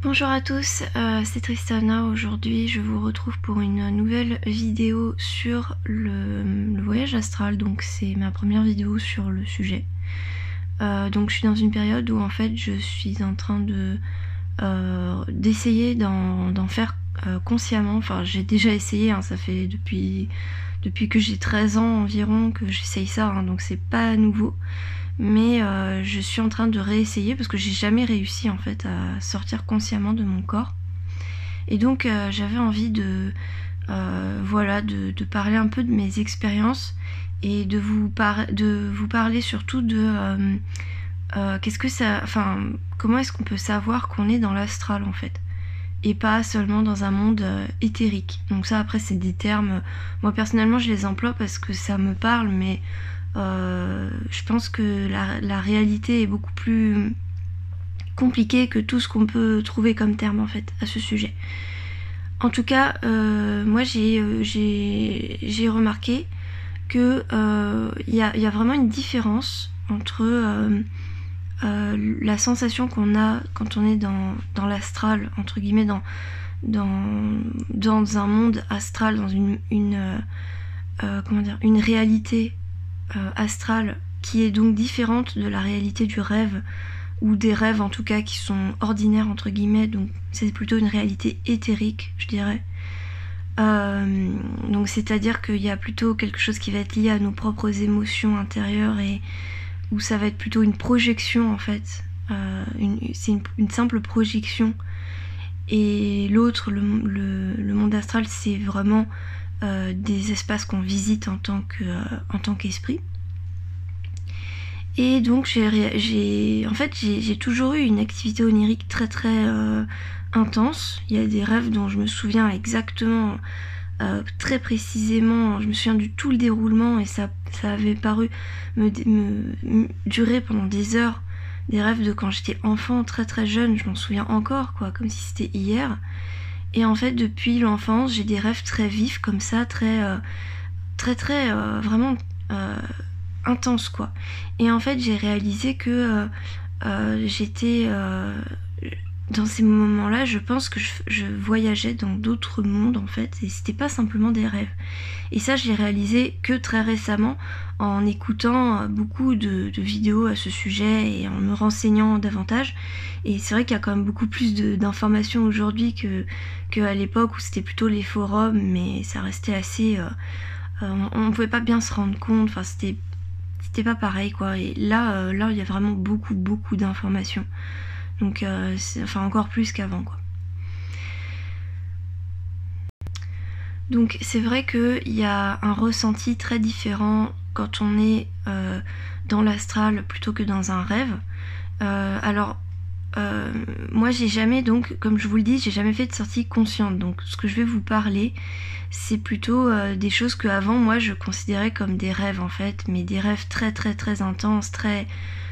Bonjour à tous, c'est Tristana. Aujourd'hui je vous retrouve pour une nouvelle vidéo sur le voyage astral. Donc c'est ma première vidéo sur le sujet. Donc je suis dans une période où en fait je suis en train d'essayer d'en faire consciemment. Enfin j'ai déjà essayé, ça fait depuis que j'ai 13 ans environ que j'essaye ça, donc c'est pas nouveau. Mais je suis en train de réessayer parce que j'ai jamais réussi en fait à sortir consciemment de mon corps. Et donc j'avais envie de parler un peu de mes expériences et de vous parler surtout de comment est-ce qu'on peut savoir qu'on est dans l'astral en fait, et pas seulement dans un monde éthérique. Donc ça après c'est des termes, moi personnellement je les emploie parce que ça me parle, mais je pense que la réalité est beaucoup plus compliquée que tout ce qu'on peut trouver comme terme en fait à ce sujet. En tout cas, moi j'ai remarqué que y a vraiment une différence entre la sensation qu'on a quand on est dans l'astral, entre guillemets, dans un monde astral, dans une réalité astrale qui est donc différente de la réalité du rêve, ou des rêves en tout cas qui sont ordinaires entre guillemets, donc c'est plutôt une réalité éthérique je dirais. Donc c'est-à-dire qu'il y a plutôt quelque chose qui va être lié à nos propres émotions intérieures, et où ça va être plutôt une projection en fait, c'est une simple projection. Et l'autre, le monde astral, c'est vraiment des espaces qu'on visite en tant qu'esprit. Et donc j'ai toujours eu une activité onirique très très intense. Il y a des rêves dont je me souviens exactement, très précisément, je me souviens du tout le déroulement, et ça avait paru me durer pendant des heures. Des rêves de quand j'étais enfant, très très jeune, je m'en souviens encore, quoi, comme si c'était hier. Et en fait, depuis l'enfance, j'ai des rêves très vifs comme ça, très vraiment intenses, quoi. Et en fait, j'ai réalisé que j'étais dans ces moments-là, je pense que je voyageais dans d'autres mondes en fait, et c'était pas simplement des rêves. Et ça, je l'ai réalisé que très récemment, en écoutant beaucoup de vidéos à ce sujet et en me renseignant davantage. Et c'est vrai qu'il y a quand même beaucoup plus d'informations aujourd'hui qu'à l'époque où c'était plutôt les forums, mais ça restait assez... on pouvait pas bien se rendre compte, enfin c'était pas pareil, quoi. Et là il y a vraiment beaucoup d'informations. Donc encore plus qu'avant, quoi. Donc c'est vrai qu'il y a un ressenti très différent quand on est dans l'astral plutôt que dans un rêve. Moi j'ai jamais, donc comme je vous le dis, j'ai jamais fait de sortie consciente. Donc ce que je vais vous parler, c'est plutôt des choses que avant moi je considérais comme des rêves en fait, mais des rêves très très très intenses, très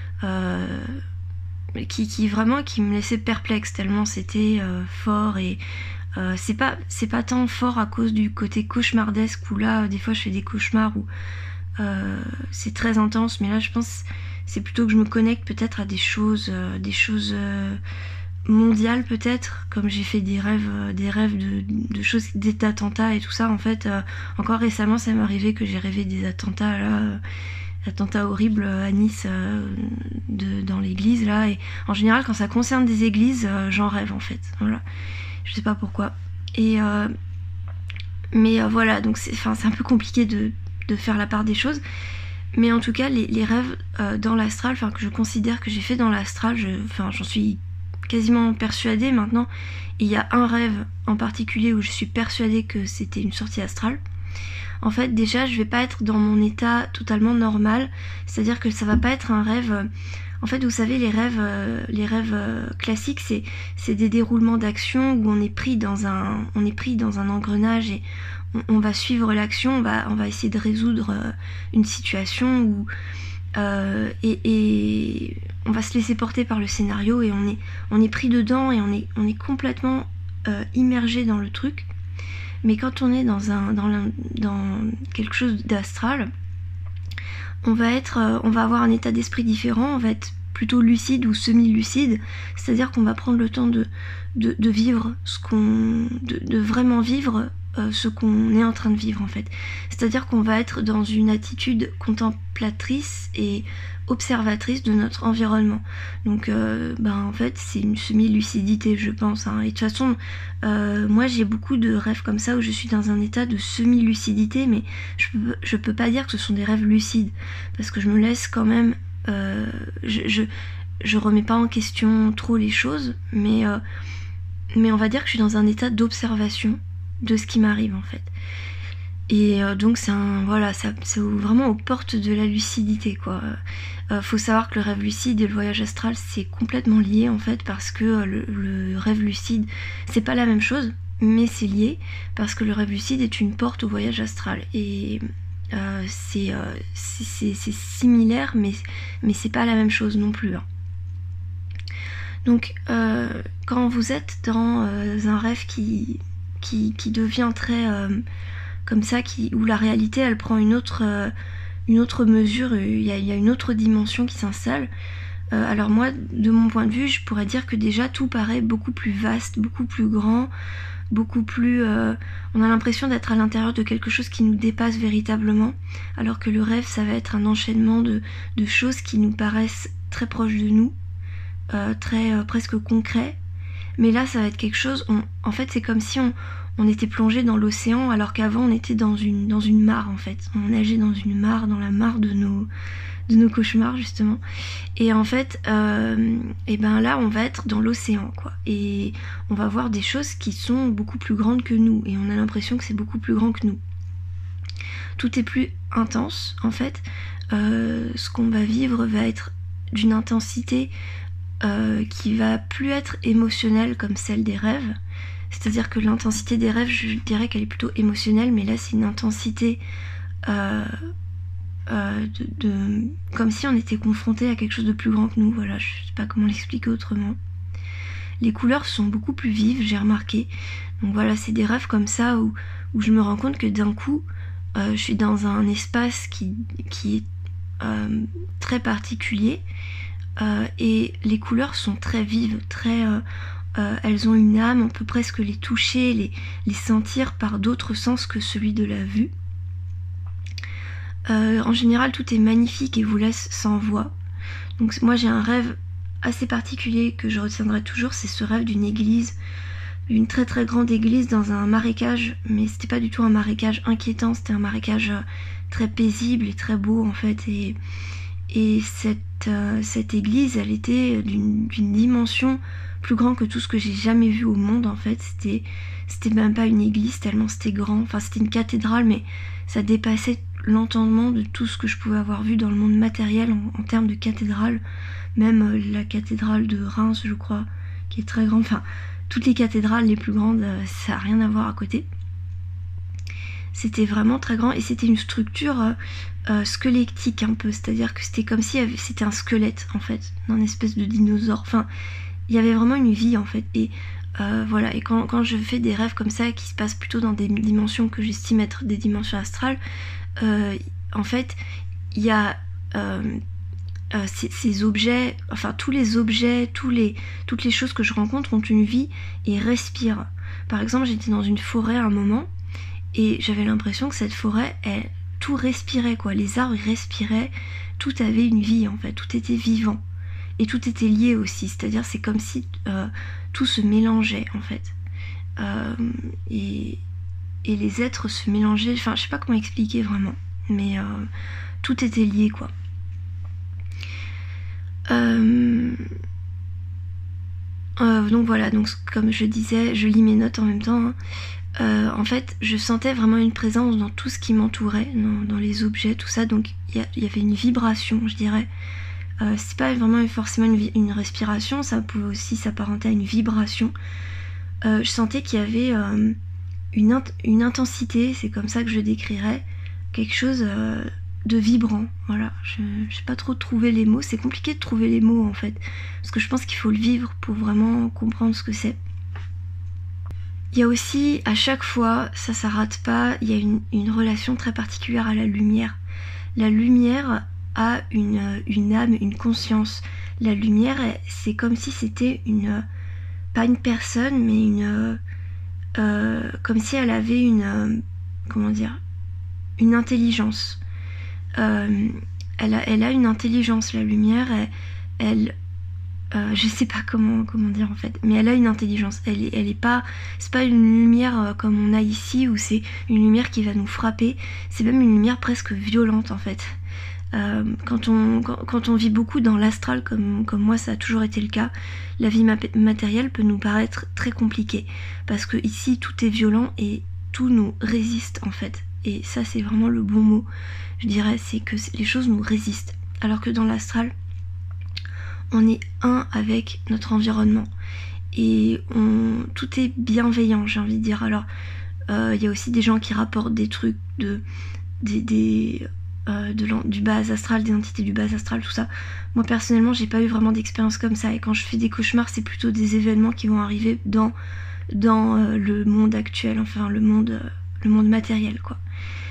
qui vraiment qui me laissaient perplexe tellement c'était fort. Et c'est pas tant fort à cause du côté cauchemardesque où là des fois je fais des cauchemars où c'est très intense, mais là je pense c'est plutôt que je me connecte peut-être à des choses mondiales peut-être, comme j'ai fait des rêves de choses, des attentats et tout ça. En fait encore récemment ça m'est arrivé que j'ai rêvé des attentats là, attentats horribles à Nice, dans l'église là, et en général quand ça concerne des églises j'en rêve en fait, voilà, je sais pas pourquoi. Et mais voilà, donc c'est un peu compliqué de faire la part des choses, mais en tout cas les rêves dans l'astral, que je considère que j'ai fait dans l'astral, j'en suis quasiment persuadée maintenant. Il y a un rêve en particulier où je suis persuadée que c'était une sortie astrale. En fait, déjà, je vais pas être dans mon état totalement normal, c'est-à-dire que ça va pas être un rêve... En fait, vous savez, les rêves classiques, c'est des déroulements d'action où on est pris dans un engrenage, et on va suivre l'action, on va essayer de résoudre une situation où et on va se laisser porter par le scénario, et on est pris dedans, et on est complètement immergé dans le truc. Mais quand on est dans quelque chose d'astral, on va avoir un état d'esprit différent, on va être plutôt lucide ou semi-lucide, c'est-à-dire qu'on va prendre le temps de vivre de vraiment vivre ce qu'on est en train de vivre en fait. C'est-à-dire qu'on va être dans une attitude contemplatrice et observatrice de notre environnement. Donc en fait c'est une semi-lucidité je pense, hein. Et de toute façon moi j'ai beaucoup de rêves comme ça où je suis dans un état de semi-lucidité, mais je peux pas dire que ce sont des rêves lucides parce que je me laisse quand même je remets pas en question trop les choses, mais on va dire que je suis dans un état d'observation de ce qui m'arrive en fait. Et donc c'est vraiment aux portes de la lucidité quoi. Faut savoir que le rêve lucide et le voyage astral c'est complètement lié en fait, parce que le rêve lucide c'est pas la même chose, mais c'est lié parce que le rêve lucide est une porte au voyage astral. Et c'est similaire, mais c'est pas la même chose non plus, hein. Donc quand vous êtes dans un rêve qui devient très comme ça, où la réalité elle prend une autre mesure, il y a une autre dimension qui s'installe. Alors moi, de mon point de vue, je pourrais dire que déjà tout paraît beaucoup plus vaste, beaucoup plus grand, beaucoup plus... on a l'impression d'être à l'intérieur de quelque chose qui nous dépasse véritablement, alors que le rêve, ça va être un enchaînement de choses qui nous paraissent très proches de nous, très presque concret. Mais là, ça va être quelque chose... en fait, c'est comme si on était plongé dans l'océan, alors qu'avant, on était dans une mare, en fait. On nageait dans une mare, dans la mare de nos cauchemars, justement. Et en fait, là, on va être dans l'océan, quoi. Et on va voir des choses qui sont beaucoup plus grandes que nous. Et on a l'impression que c'est beaucoup plus grand que nous. Tout est plus intense, en fait. Ce qu'on va vivre va être d'une intensité qui va plus être émotionnelle comme celle des rêves. C'est-à-dire que l'intensité des rêves, je dirais qu'elle est plutôt émotionnelle, mais là, c'est une intensité... comme si on était confronté à quelque chose de plus grand que nous. Voilà, je sais pas comment l'expliquer autrement. Les couleurs sont beaucoup plus vives, j'ai remarqué. Donc voilà, c'est des rêves comme ça où je me rends compte que d'un coup je suis dans un espace qui est très particulier, et les couleurs sont très vives, très elles ont une âme, on peut presque les toucher, les sentir par d'autres sens que celui de la vue. En général, tout est magnifique et vous laisse sans voix. Donc moi j'ai un rêve assez particulier que je retiendrai toujours, c'est ce rêve d'une église, une très très grande église dans un marécage, mais c'était pas du tout un marécage inquiétant, c'était un marécage très paisible et très beau en fait. Et cette église, elle était d'une dimension plus grande que tout ce que j'ai jamais vu au monde en fait. C'était même pas une église tellement c'était grand, enfin c'était une cathédrale, mais ça dépassait l'entendement de tout ce que je pouvais avoir vu dans le monde matériel en termes de cathédrale. Même la cathédrale de Reims, je crois, qui est très grande, enfin toutes les cathédrales les plus grandes, ça n'a rien à voir à côté. C'était vraiment très grand et c'était une structure squelettique un peu, c'est-à-dire que c'était comme si c'était un squelette en fait, d'un espèce de dinosaure. Enfin, il y avait vraiment une vie en fait. Et voilà, et quand je fais des rêves comme ça qui se passent plutôt dans des dimensions que j'estime être des dimensions astrales, en fait, il y a ces objets, enfin tous les objets, toutes les choses que je rencontre ont une vie et respirent. Par exemple, j'étais dans une forêt à un moment et j'avais l'impression que cette forêt, tout respirait quoi. Les arbres respiraient, tout avait une vie en fait, tout était vivant et tout était lié aussi. C'est-à-dire c'est comme si tout se mélangeait en fait, et les êtres se mélangeaient. Enfin, je sais pas comment expliquer vraiment, mais tout était lié quoi. Donc voilà, donc comme je disais, je lis mes notes en même temps, hein. En fait, je sentais vraiment une présence dans tout ce qui m'entourait, dans les objets, tout ça. Donc il y avait une vibration, je dirais. C'est pas vraiment forcément une respiration, ça pouvait aussi s'apparenter à une vibration. Je sentais qu'il y avait une intensité, c'est comme ça que je décrirais, quelque chose de vibrant. Voilà, je sais pas trop trouver les mots, c'est compliqué de trouver les mots en fait, parce que je pense qu'il faut le vivre pour vraiment comprendre ce que c'est. Il y a aussi, à chaque fois, ça rate pas, il y a une relation très particulière à la lumière. La lumière a une âme, une conscience. la lumière, c'est comme si c'était pas une personne, mais comme si elle avait comment dire, une intelligence. Elle a une intelligence, la lumière, je sais pas comment dire en fait, mais elle a une intelligence. C'est pas une lumière comme on a ici, où c'est une lumière qui va nous frapper. C'est même une lumière presque violente en fait. Quand on vit beaucoup dans l'astral, comme moi ça a toujours été le cas, la vie matérielle peut nous paraître très compliquée, parce que ici tout est violent et tout nous résiste en fait. Et ça c'est vraiment le bon mot, je dirais, c'est que les choses nous résistent. Alors que dans l'astral, on est un avec notre environnement. Et tout est bienveillant, j'ai envie de dire. Alors, y a aussi des gens qui rapportent des trucs du bas astral, des entités du bas astral, tout ça. Moi personnellement, j'ai pas eu vraiment d'expérience comme ça. Et quand je fais des cauchemars, c'est plutôt des événements qui vont arriver dans le monde actuel, enfin le monde matériel, quoi.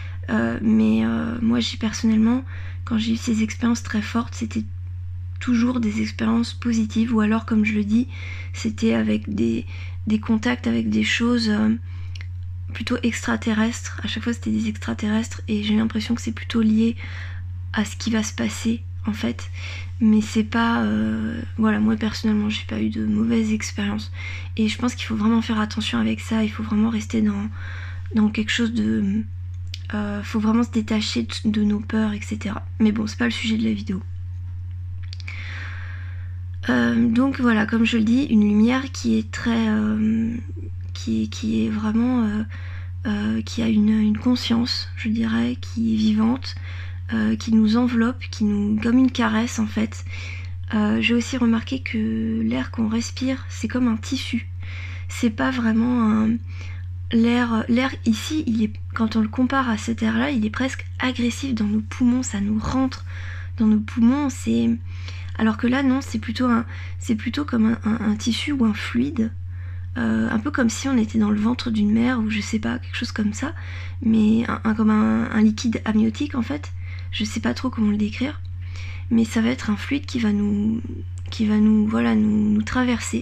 Moi, personnellement, quand j'ai eu ces expériences très fortes, c'était toujours des expériences positives, ou alors, comme je le dis, c'était avec des contacts avec des choses plutôt extraterrestres. À chaque fois c'était des extraterrestres, et j'ai l'impression que c'est plutôt lié à ce qui va se passer en fait, mais c'est pas voilà, moi personnellement j'ai pas eu de mauvaises expériences, et je pense qu'il faut vraiment faire attention avec ça. Il faut vraiment rester dans quelque chose de faut vraiment se détacher de nos peurs, etc. Mais bon, c'est pas le sujet de la vidéo. Donc voilà, comme je le dis, une lumière qui est très qui est vraiment qui a une conscience, je dirais, qui est vivante, qui nous enveloppe, comme une caresse en fait. J'ai aussi remarqué que l'air qu'on respire, c'est comme un tissu. C'est pas vraiment l'air ici, quand on le compare à cet air-là, il est presque agressif dans nos poumons, ça nous rentre dans nos poumons. Alors que là, non, c'est plutôt comme un tissu ou un fluide, un peu comme si on était dans le ventre d'une mère, ou je sais pas, quelque chose comme ça, mais comme un liquide amniotique en fait. Je sais pas trop comment le décrire, mais ça va être un fluide qui va nous traverser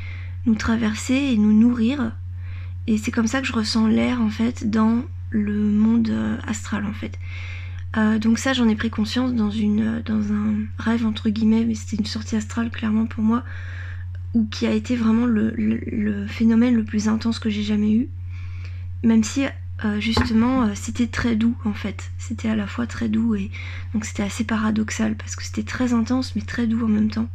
et nous nourrir. Et c'est comme ça que je ressens l'air en fait dans le monde astral en fait. Donc ça, j'en ai pris conscience dans un rêve entre guillemets, mais c'était une sortie astrale clairement pour moi, ou qui a été vraiment le phénomène le plus intense que j'ai jamais eu, même si justement c'était très doux en fait. C'était à la fois très doux, et donc c'était assez paradoxal parce que c'était très intense mais très doux en même temps.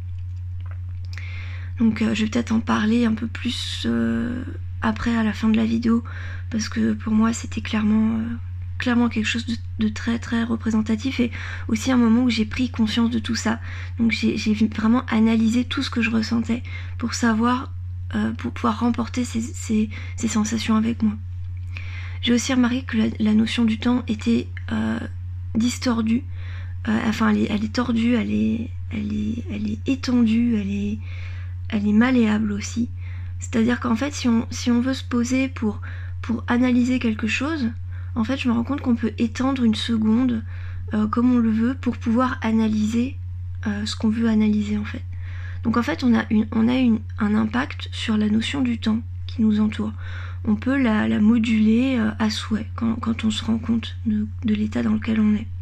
Donc je vais peut-être en parler un peu plus après, à la fin de la vidéo, parce que pour moi c'était clairement quelque chose de très très représentatif, et aussi un moment où j'ai pris conscience de tout ça. Donc j'ai vraiment analysé tout ce que je ressentais pour savoir, pour pouvoir remporter ces sensations avec moi. J'ai aussi remarqué que la notion du temps était distordue, enfin elle est tordue, elle est étendue, elle est malléable aussi. C'est-à-dire qu'en fait, si on veut se poser pour analyser quelque chose, en fait, je me rends compte qu'on peut étendre une seconde comme on le veut pour pouvoir analyser ce qu'on veut analyser en fait. Donc en fait, on a un impact sur la notion du temps qui nous entoure. On peut la moduler à souhait quand on se rend compte de l'état dans lequel on est.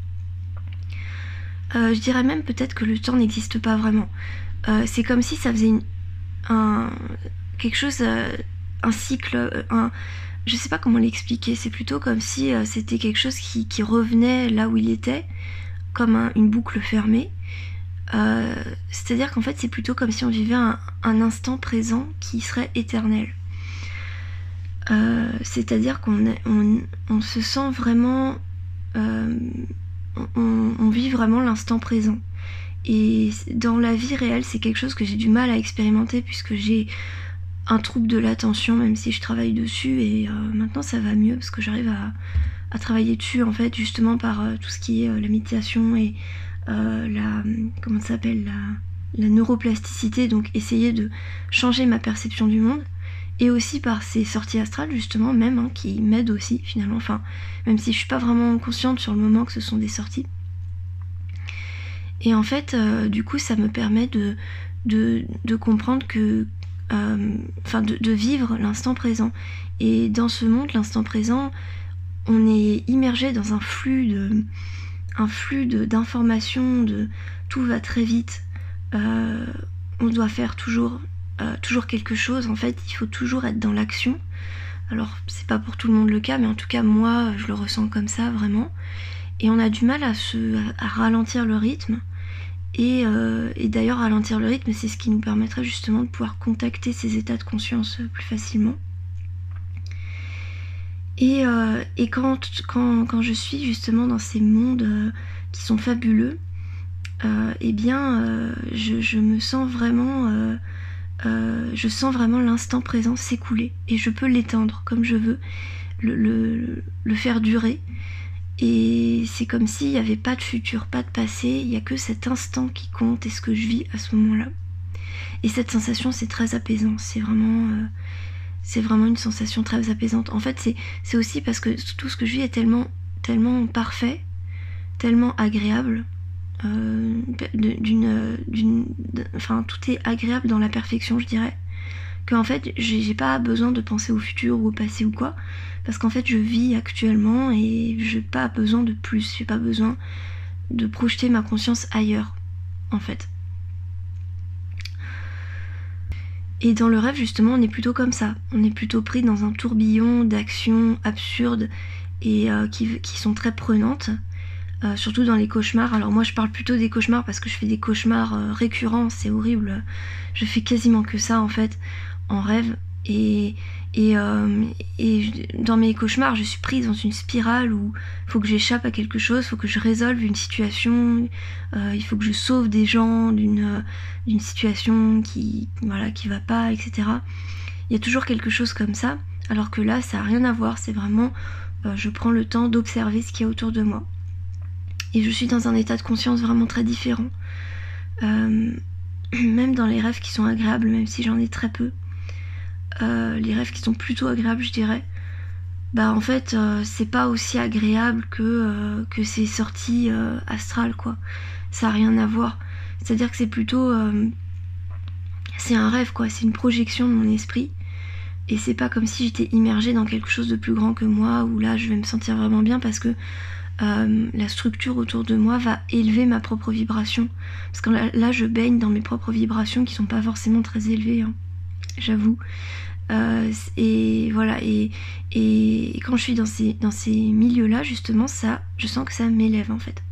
Je dirais même peut-être que le temps n'existe pas vraiment. C'est comme si ça faisait quelque chose, un cycle, je sais pas comment l'expliquer, c'est plutôt comme si c'était quelque chose qui revenait là où il était, comme une boucle fermée. C'est-à-dire qu'en fait c'est plutôt comme si on vivait un instant présent qui serait éternel. C'est-à-dire qu'on se sent vraiment, on vit vraiment l'instant présent. Et dans la vie réelle, c'est quelque chose que j'ai du mal à expérimenter, puisque j'ai un trouble de l'attention, même si je travaille dessus, et maintenant ça va mieux parce que j'arrive à travailler dessus en fait, justement par tout ce qui est la méditation et comment ça s'appelle, la neuroplasticité, donc essayer de changer ma perception du monde, et aussi par ces sorties astrales justement même, qui m'aident aussi finalement, enfin même si je suis pas vraiment consciente sur le moment que ce sont des sorties. Et en fait, du coup, ça me permet de comprendre que... de vivre l'instant présent. Et dans ce monde, l'instant présent, on est immergé dans un flux d'informations, tout va très vite. On doit faire toujours quelque chose. En fait, il faut toujours être dans l'action. Alors, c'est pas pour tout le monde le cas, mais en tout cas, moi, je le ressens comme ça, vraiment. Et on a du mal à ralentir le rythme. Et d'ailleurs, ralentir le rythme, c'est ce qui nous permettrait justement de pouvoir contacter ces états de conscience plus facilement. Et quand je suis justement dans ces mondes qui sont fabuleux, je me sens vraiment... je sens vraiment l'instant présent s'écouler. Et je peux l'étendre comme je veux, le faire durer. Et c'est comme s'il n'y avait pas de futur, pas de passé, il n'y a que cet instant qui compte et ce que je vis à ce moment-là. Et cette sensation, c'est très apaisant, c'est vraiment une sensation très apaisante. En fait, c'est aussi parce que tout ce que je vis est tellement parfait, tellement agréable, tout est agréable dans la perfection, je dirais, qu'en fait j'ai pas besoin de penser au futur ou au passé ou quoi, parce qu'en fait je vis actuellement et j'ai pas besoin de plus, j'ai pas besoin de projeter ma conscience ailleurs en fait. Et dans le rêve justement on est plutôt comme ça, on est plutôt pris dans un tourbillon d'actions absurdes et qui sont très prenantes. Surtout dans les cauchemars. Alors moi je parle plutôt des cauchemars parce que je fais des cauchemars récurrents, c'est horrible. Je fais quasiment que ça en fait en rêve et dans mes cauchemars je suis prise dans une spirale où il faut que j'échappe à quelque chose, il faut que je résolve une situation, il faut que je sauve des gens d'une situation qui va pas, etc. Il y a toujours quelque chose comme ça, alors que là ça n'a rien à voir, c'est vraiment je prends le temps d'observer ce qu'il y a autour de moi. Et je suis dans un état de conscience vraiment très différent. Même dans les rêves qui sont agréables, même si j'en ai très peu. Les rêves qui sont plutôt agréables, je dirais. En fait, c'est pas aussi agréable que ces sorties astrales, quoi. Ça a rien à voir. C'est-à-dire que c'est plutôt... c'est un rêve, quoi. C'est une projection de mon esprit. Et c'est pas comme si j'étais immergée dans quelque chose de plus grand que moi, où là, je vais me sentir vraiment bien parce que la structure autour de moi va élever ma propre vibration, parce que là je baigne dans mes propres vibrations qui sont pas forcément très élevées, hein, j'avoue, et voilà, et quand je suis dans ces milieux là justement, ça, je sens que ça m'élève en fait.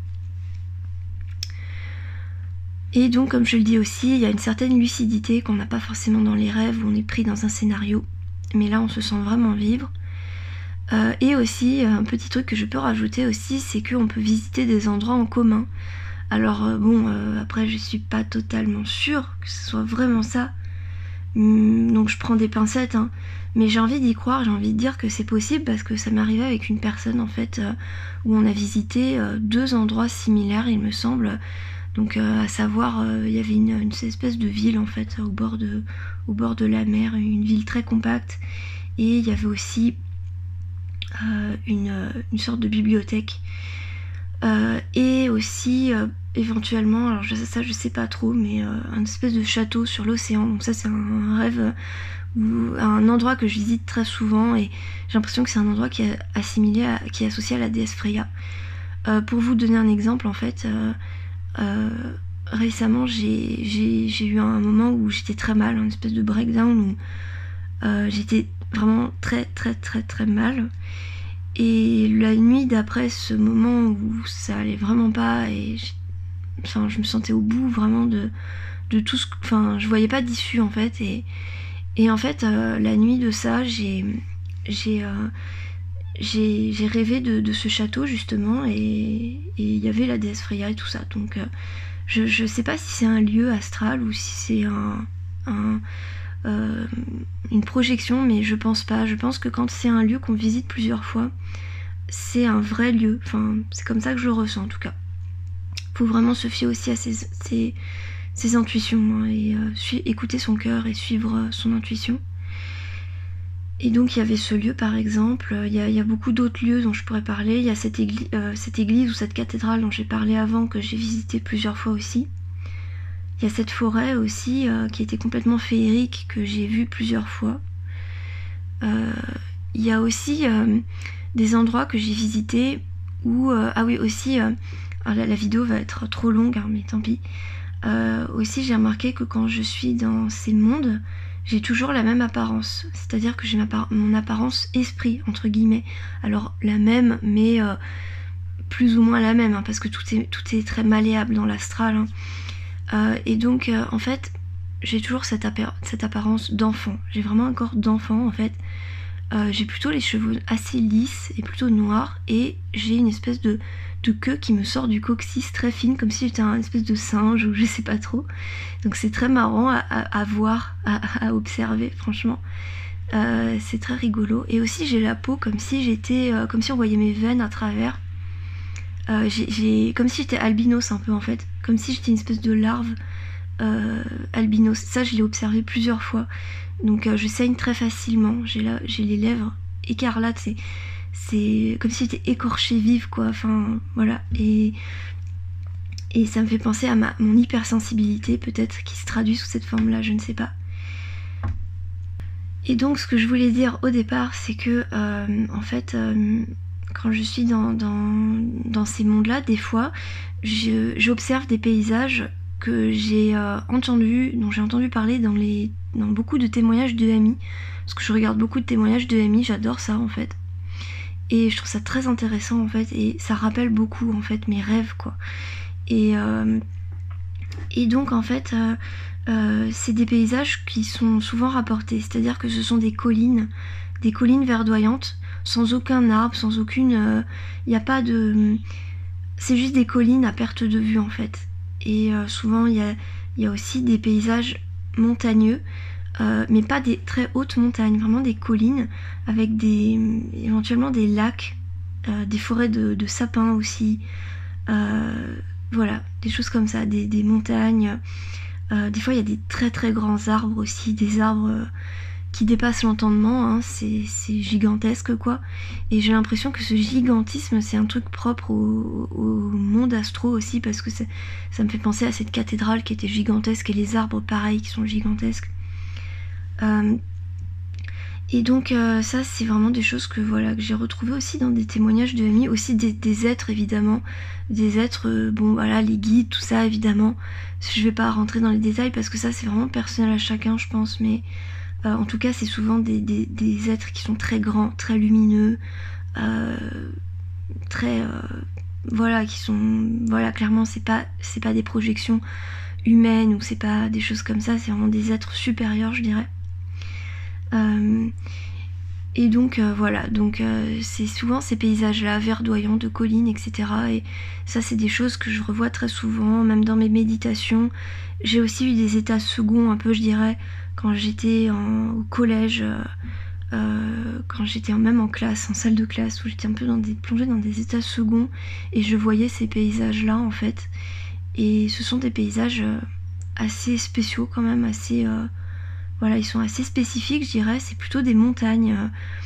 Et donc comme je le dis aussi, il y a une certaine lucidité qu'on n'a pas forcément dans les rêves où on est pris dans un scénario, mais là on se sent vraiment vivre. Et aussi, un petit truc que je peux rajouter aussi, c'est qu'on peut visiter des endroits en commun. Alors après je suis pas totalement sûre que ce soit vraiment ça, donc je prends des pincettes, hein. Mais j'ai envie d'y croire, j'ai envie de dire que c'est possible parce que ça m'est arrivé avec une personne en fait, où on a visité 2 endroits similaires il me semble. Donc à savoir, il y avait une espèce de ville en fait au bord de la mer, une ville très compacte, et il y avait aussi une sorte de bibliothèque, et aussi éventuellement, alors je sais pas trop, mais un espèce de château sur l'océan. Donc ça c'est un rêve, un endroit que je visite très souvent, et j'ai l'impression que c'est un endroit qui est associé à la déesse Freya. Pour vous donner un exemple, en fait, récemment j'ai eu un moment où j'étais très mal, une espèce de breakdown où j'étais vraiment très très très très mal. Et la nuit d'après ce moment où ça allait vraiment pas, et je me sentais au bout vraiment de tout ce... Enfin, je voyais pas d'issue en fait. Et en fait, la nuit de ça, j'ai rêvé de ce château justement, et il y avait la déesse Freya et tout ça. Donc je sais pas si c'est un lieu astral ou si c'est une projection, mais je pense pas. Je pense que quand c'est un lieu qu'on visite plusieurs fois, c'est un vrai lieu. Enfin, c'est comme ça que je le ressens en tout cas. Faut vraiment se fier aussi à ses intuitions, hein, et écouter son cœur et suivre son intuition. Et donc il y avait ce lieu par exemple, il y a beaucoup d'autres lieux dont je pourrais parler, il y a cette église ou cette cathédrale dont j'ai parlé avant que j'ai visité plusieurs fois aussi. Il y a cette forêt aussi qui était complètement féerique que j'ai vue plusieurs fois. Il y a aussi des endroits que j'ai visités où... ah oui aussi, la vidéo va être trop longue hein, mais tant pis. Aussi j'ai remarqué que quand je suis dans ces mondes, j'ai toujours la même apparence, c'est-à-dire que j'ai mon apparence esprit, entre guillemets. Alors la même, mais plus ou moins la même, hein, parce que tout est très malléable dans l'astral. Hein. Et donc, en fait, j'ai toujours cette apparence d'enfant. J'ai vraiment un corps d'enfant, en fait. J'ai plutôt les cheveux assez lisses et plutôt noirs, et j'ai une espèce de queue qui me sort du coccyx très fine, comme si j'étais un espèce de singe ou je sais pas trop. Donc c'est très marrant à voir, à observer, franchement. C'est très rigolo. Et aussi j'ai la peau comme si comme si on voyait mes veines à travers. Comme si j'étais albinos un peu en fait, comme si j'étais une espèce de larve albinos. Ça je l'ai observé plusieurs fois. Donc je saigne très facilement. J'ai les lèvres écarlates. C'est comme si j'étais écorchée vive quoi. Enfin voilà. Et ça me fait penser à mon hypersensibilité peut-être qui se traduit sous cette forme-là. Je ne sais pas. Et donc ce que je voulais dire au départ, c'est que en fait. Quand je suis dans ces mondes-là, des fois, j'observe des paysages que j'ai dont j'ai entendu parler dans beaucoup de témoignages de amis. Parce que je regarde beaucoup de témoignages de amis, j'adore ça en fait. Et je trouve ça très intéressant en fait, et ça rappelle beaucoup en fait mes rêves quoi. Et donc en fait, c'est des paysages qui sont souvent rapportés, c'est-à-dire que ce sont des collines verdoyantes, sans aucun arbre, sans aucune... y a pas de... C'est juste des collines à perte de vue en fait. Et souvent il y a aussi des paysages montagneux, mais pas des très hautes montagnes, vraiment des collines avec éventuellement des lacs, des forêts de sapins aussi. Voilà, des choses comme ça, des montagnes. Des fois il y a des très très grands arbres aussi, des arbres... qui dépasse l'entendement, hein, c'est gigantesque quoi. Et j'ai l'impression que ce gigantisme c'est un truc propre au monde astro aussi, parce que ça me fait penser à cette cathédrale qui était gigantesque et les arbres pareils qui sont gigantesques. Et donc ça c'est vraiment des choses que j'ai retrouvées aussi dans des témoignages de amis, aussi des êtres évidemment, des êtres, bon voilà, les guides, tout ça évidemment. Je vais pas rentrer dans les détails parce que ça c'est vraiment personnel à chacun je pense, mais en tout cas, c'est souvent des êtres qui sont très grands, très lumineux, qui sont... Voilà, clairement, c'est pas des projections humaines ou c'est pas des choses comme ça, c'est vraiment des êtres supérieurs, je dirais. Et donc, c'est souvent ces paysages-là, verdoyants, de collines, etc. Et ça, c'est des choses que je revois très souvent, même dans mes méditations. J'ai aussi eu des états seconds, un peu, je dirais, quand j'étais au collège, quand j'étais même en classe, en salle de classe, où j'étais un peu plongée dans des états seconds, et je voyais ces paysages-là, en fait. Et ce sont des paysages assez spéciaux, quand même, assez... ils sont assez spécifiques, je dirais. C'est plutôt des montagnes,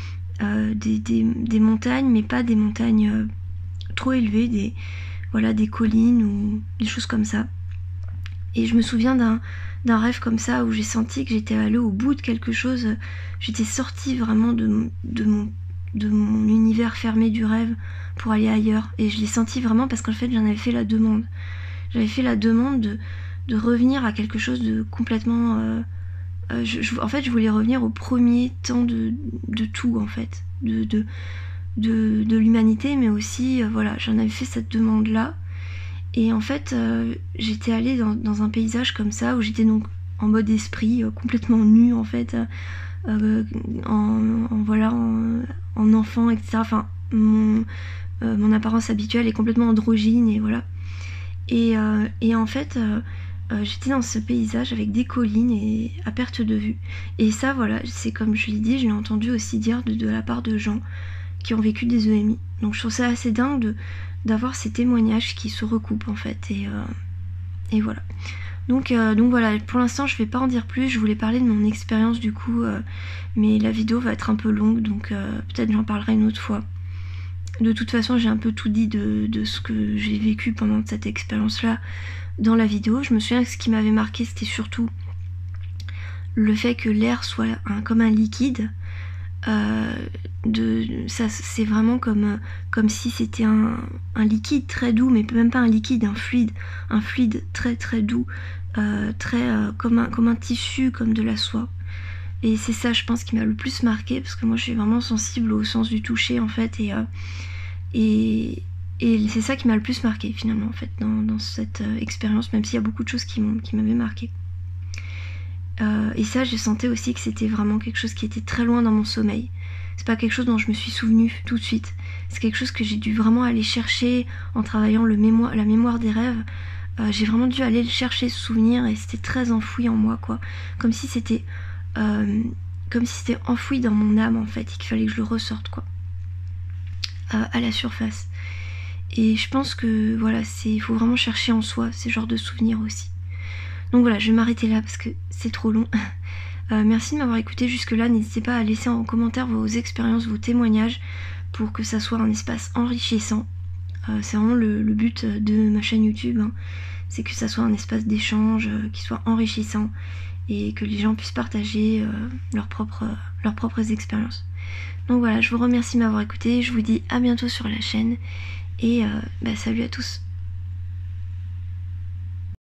des montagnes, mais pas des montagnes trop élevées, des collines ou des choses comme ça. Et je me souviens d'un rêve comme ça où j'ai senti que j'étais allée au bout de quelque chose. J'étais sortie vraiment de mon univers fermé du rêve pour aller ailleurs. Et je l'ai senti vraiment parce qu'en fait j'en avais fait la demande. J'avais fait la demande de revenir à quelque chose de complètement... en fait je voulais revenir au premier temps de tout en fait. De l'humanité, mais aussi j'en avais fait cette demande là. Et en fait, j'étais allée dans un paysage comme ça, où j'étais donc en mode esprit, complètement nue en fait, en enfant, etc. Enfin, mon apparence habituelle est complètement androgyne, et voilà. Et en fait, j'étais dans ce paysage avec des collines et à perte de vue. Et ça, c'est comme je l'ai dit, je l'ai entendu aussi dire de la part de gens qui ont vécu des EMI. Donc je trouve ça assez dingue d'avoir ces témoignages qui se recoupent en fait, et voilà. Donc voilà, pour l'instant je vais pas en dire plus, je voulais parler de mon expérience du coup, mais la vidéo va être un peu longue, donc peut-être j'en parlerai une autre fois. De toute façon j'ai un peu tout dit de ce que j'ai vécu pendant cette expérience-là dans la vidéo. Je me souviens que ce qui m'avait marqué c'était surtout le fait que l'air soit comme un liquide. Ça c'est vraiment comme si c'était un liquide très doux, mais même pas un liquide, un fluide très très doux, comme un tissu, comme de la soie. Et c'est ça je pense qui m'a le plus marqué, parce que moi je suis vraiment sensible au sens du toucher en fait, et c'est ça qui m'a le plus marqué finalement en fait dans cette expérience, même s'il y a beaucoup de choses qui m'avaient marqué. Et ça, je sentais aussi que c'était vraiment quelque chose qui était très loin dans mon sommeil. C'est pas quelque chose dont je me suis souvenue tout de suite. C'est quelque chose que j'ai dû vraiment aller chercher en travaillant la mémoire des rêves. J'ai vraiment dû aller le chercher, ce souvenir, et c'était très enfoui en moi, quoi. Comme si c'était enfoui dans mon âme, en fait, et qu'il fallait que je le ressorte, quoi. À la surface. Et je pense que, voilà, il faut vraiment chercher en soi ces genres de souvenirs aussi. Donc voilà, je vais m'arrêter là parce que c'est trop long. Merci de m'avoir écouté jusque là. N'hésitez pas à laisser en commentaire vos expériences, vos témoignages, pour que ça soit un espace enrichissant. C'est vraiment le but de ma chaîne YouTube, hein. C'est que ça soit un espace d'échange qui soit enrichissant et que les gens puissent partager leurs propres expériences. Donc voilà, je vous remercie de m'avoir écouté. Je vous dis à bientôt sur la chaîne et salut à tous.